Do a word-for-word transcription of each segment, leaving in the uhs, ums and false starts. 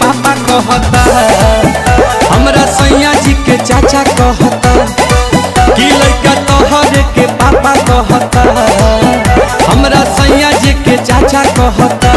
पापा कहता, हमरा सैया जी के चाचा कहता, कि लड़का तोहरे के पापा कहता, हमरा सैया जी के चाचा कहता।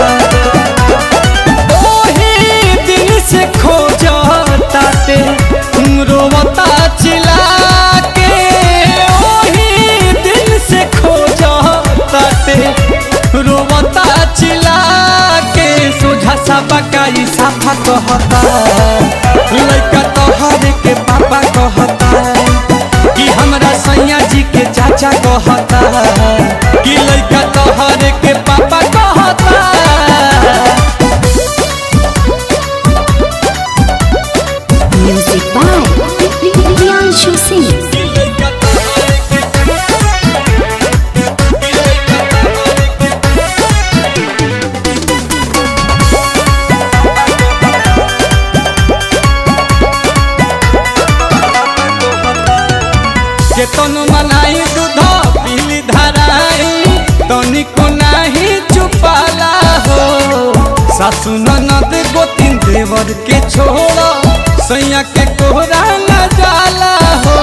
ओही दिन से खोजता ते रोवता चिल्ला के, ओही दिन से खोजता ते रोवता चिल्ला के। सोझा सा बकाई साफा कहता, लड़का तोहरे के पापा कहता, कि हमरा सैया जी के चाचा कहता, कि लड़का तोहरे के पापा कहता। Music by Priyanshu Singh. केतन मनाई दूध पीली धराई, तनिको नाही चुपाला हो। सासु ननद गोतिन देवर के छोड़ा, सैया के कोहरा न जाला हो।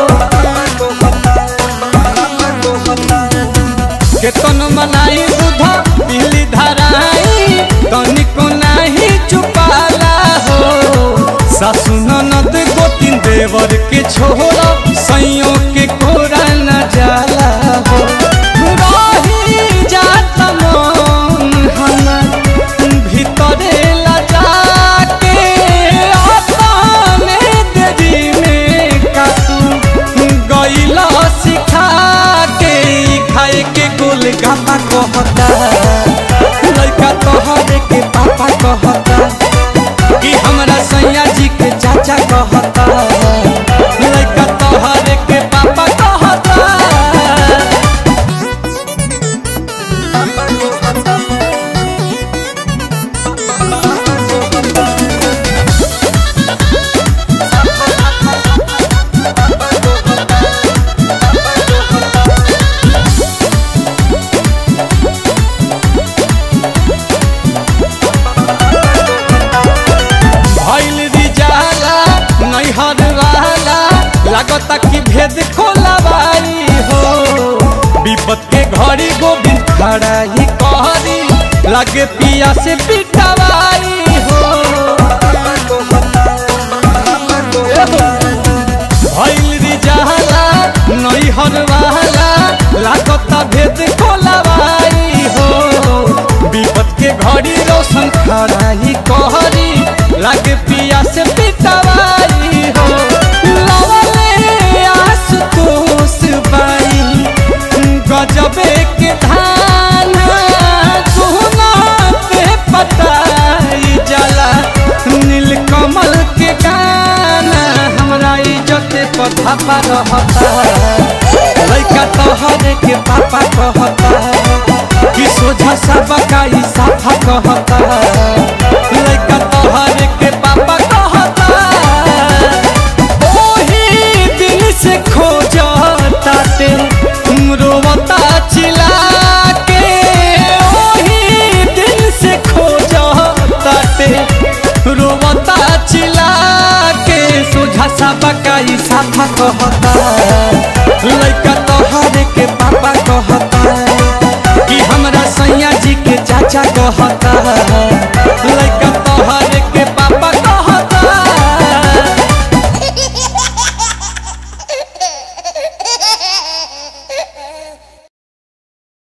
केतन मनाई दूध पीली धराई, तनिको नाही चुपाला हो। सासु ननद गोतिन देवर के छोड़ा, सैयों के कोहरा न जाला हो। रही जात मन हमर भीतरे लजा के, अपने देरी में कातू गइला सिखा के। खाए के गोलगप्पा कहता, लड़का तोहरे के पापा कहता, कि हमरा सैया जी के चाचा कहता, लड़का तोहरे के पापा कहता। लगता कि भेद खोलवाई हो, विपत के घड़ी गोविंद खड़ा ही कहरी, लगे पिया से पिटवाई हो। भइल रिजाला नैहर वाला, लगता भेद खोलवाई हो, विपत के घड़ी रोशन खड़ा ही कहरी, लगे पिया से पिटवाई हो। गजबे के धान सुनाते पताई जला, नीलकमल के गाना हमरा इज्जत पथा पर रहता, लड़का तोहरे के पापा कहता, कि सोझा सा बकाई साफा कहता, लड़का तोहरे के पापा कहता। ओही दिन से खोजता ते रोवता चिल्ला के, ओही दिन से खोजता ते रोवता चिल्ला के। सोझा सा बकाई साफा कहता, लड़का तोहरे के पापा कहता, कि हमरा सैया जी के चाचा कहता।